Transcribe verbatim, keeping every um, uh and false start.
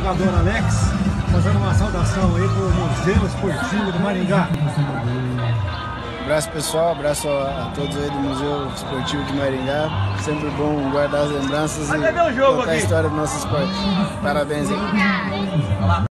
jogador Alex, fazendo uma saudação aí pro Museu Esportivo do Maringá. Abraço pessoal, abraço a, a todos aí do Museu Esportivo de Maringá. Sempre bom guardar as lembranças e contar a história do nosso esporte. Parabéns aí.